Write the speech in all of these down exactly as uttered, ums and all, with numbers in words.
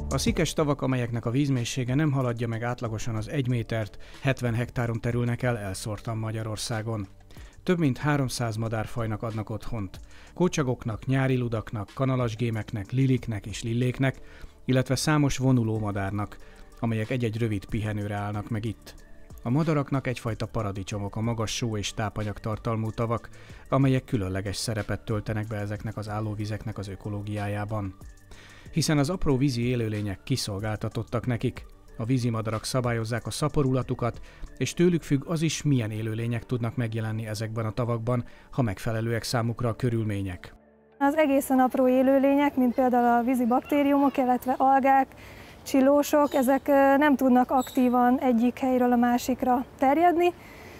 A szikes tavak, amelyeknek a vízmélysége nem haladja meg átlagosan az egy métert, hetven hektáron terülnek el elszórtan Magyarországon. Több mint háromszáz madárfajnak adnak otthont. Kócsagoknak, nyári ludaknak, kanalasgémeknek, liliknek és lilléknek, illetve számos vonuló madárnak, amelyek egy-egy rövid pihenőre állnak meg itt. A madaraknak egyfajta paradicsomok a magas só és tápanyagtartalmú tavak, amelyek különleges szerepet töltenek be ezeknek az állóvizeknek az ökológiájában. Hiszen az apró vízi élőlények kiszolgáltatottak nekik. A vízimadarak szabályozzák a szaporulatukat, és tőlük függ az is, milyen élőlények tudnak megjelenni ezekben a tavakban, ha megfelelőek számukra a körülmények. Az egészen apró élőlények, mint például a vízi baktériumok, illetve algák, csillósok, ezek nem tudnak aktívan egyik helyről a másikra terjedni.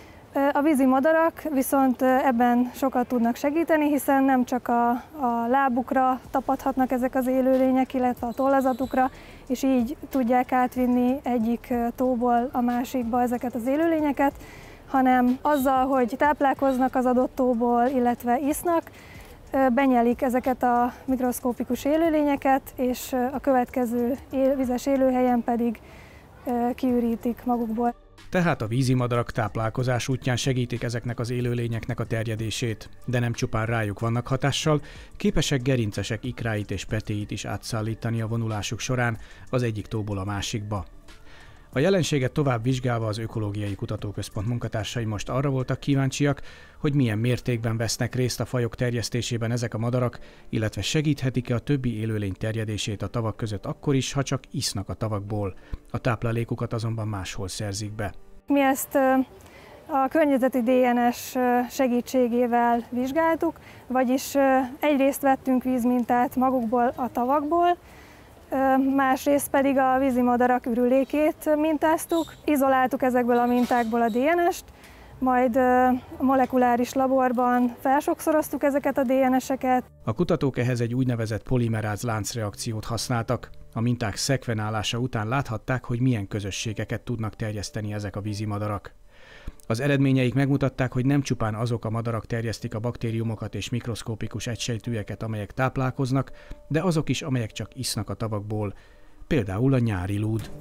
A vízi madarak viszont ebben sokat tudnak segíteni, hiszen nem csak a, a lábukra tapadhatnak ezek az élőlények, illetve a tollazatukra, és így tudják átvinni egyik tóból a másikba ezeket az élőlényeket, hanem azzal, hogy táplálkoznak az adott tóból, illetve isznak, benyelik ezeket a mikroszkópikus élőlényeket, és a következő él, vizes élőhelyen pedig kiürítik magukból. Tehát a vízimadarak táplálkozás útján segítik ezeknek az élőlényeknek a terjedését, de nem csupán rájuk vannak hatással, képesek gerincesek ikráit és petéit is átszállítani a vonulásuk során az egyik tóból a másikba. A jelenséget tovább vizsgálva az Ökológiai Kutatóközpont munkatársai most arra voltak kíváncsiak, hogy milyen mértékben vesznek részt a fajok terjesztésében ezek a madarak, illetve segíthetik-e a többi élőlény terjedését a tavak között akkor is, ha csak isznak a tavakból. A táplálékukat azonban máshol szerzik be. Mi ezt a környezeti dé en es segítségével vizsgáltuk, vagyis egyrészt vettünk vízmintát magukból a tavakból, másrészt pedig a vízimadarak ürülékét mintáztuk, izoláltuk ezekből a mintákból a dé en est, majd a molekuláris laborban felsokszoroztuk ezeket a dé en eseket. A kutatók ehhez egy úgynevezett polimeráz láncreakciót használtak. A minták szekvenálása után láthatták, hogy milyen közösségeket tudnak terjeszteni ezek a vízimadarak. Az eredményeik megmutatták, hogy nem csupán azok a madarak terjesztik a baktériumokat és mikroszkópikus egysejtűeket, amelyek táplálkoznak, de azok is, amelyek csak isznak a tavakból, például a nyári lúd.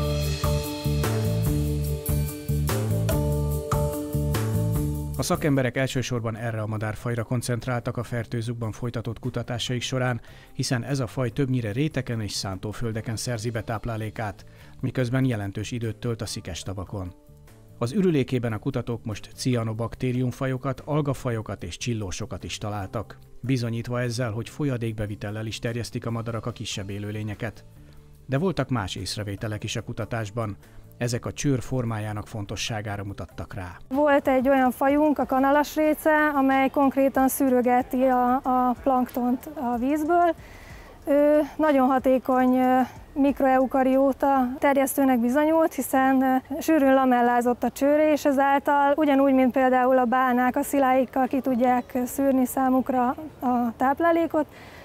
A szakemberek elsősorban erre a madárfajra koncentráltak a fertőzőkben folytatott kutatásaik során, hiszen ez a faj többnyire réteken és szántóföldeken szerzi be táplálékát, miközben jelentős időt tölt a szikes tavakon. Az ürülékében a kutatók most cianobaktériumfajokat, algafajokat és csillósokat is találtak, bizonyítva ezzel, hogy folyadékbevitellel is terjesztik a madarak a kisebb élőlényeket. De voltak más észrevételek is a kutatásban. Ezek a csőr formájának fontosságára mutattak rá. Volt egy olyan fajunk, a kanalasréce, amely konkrétan szűrögeti a, a planktont a vízből. Ő nagyon hatékony mikroeukarióta terjesztőnek bizonyult, hiszen sűrűn lamellázott a csőre, és ezáltal ugyanúgy, mint például a bálnák a sziláikkal ki tudják szűrni számukra a táplálékot,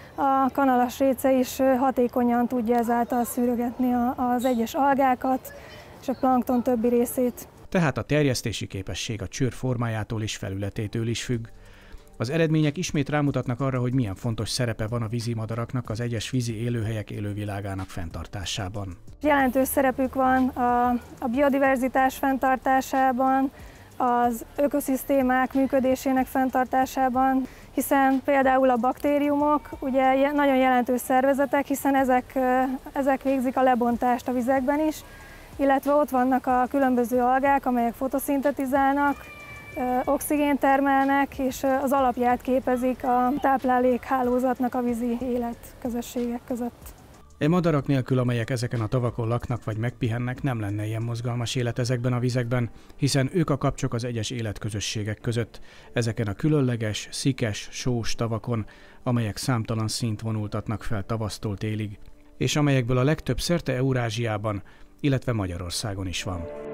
a kanalasréce is hatékonyan tudja ezáltal szűrögetni az egyes algákat és a plankton többi részét. Tehát a terjesztési képesség a csőr formájától és felületétől is függ. Az eredmények ismét rámutatnak arra, hogy milyen fontos szerepe van a vízimadaraknak az egyes vízi élőhelyek élővilágának fenntartásában. Jelentős szerepük van a, a biodiverzitás fenntartásában, az ökoszisztémák működésének fenntartásában, hiszen például a baktériumok ugye nagyon jelentős szervezetek, hiszen ezek, ezek végzik a lebontást a vizekben is, illetve ott vannak a különböző algák, amelyek fotoszintetizálnak, oxigént termelnek, és az alapját képezik a táplálékhálózatnak a vízi életközösségek között. E madarak nélkül, amelyek ezeken a tavakon laknak vagy megpihennek, nem lenne ilyen mozgalmas élet ezekben a vizekben, hiszen ők a kapcsok az egyes életközösségek között, ezeken a különleges, szikes, sós tavakon, amelyek számtalan színt vonultatnak fel tavasztól télig, és amelyekből a legtöbb szerte Eurázsiában, illetve Magyarországon is van.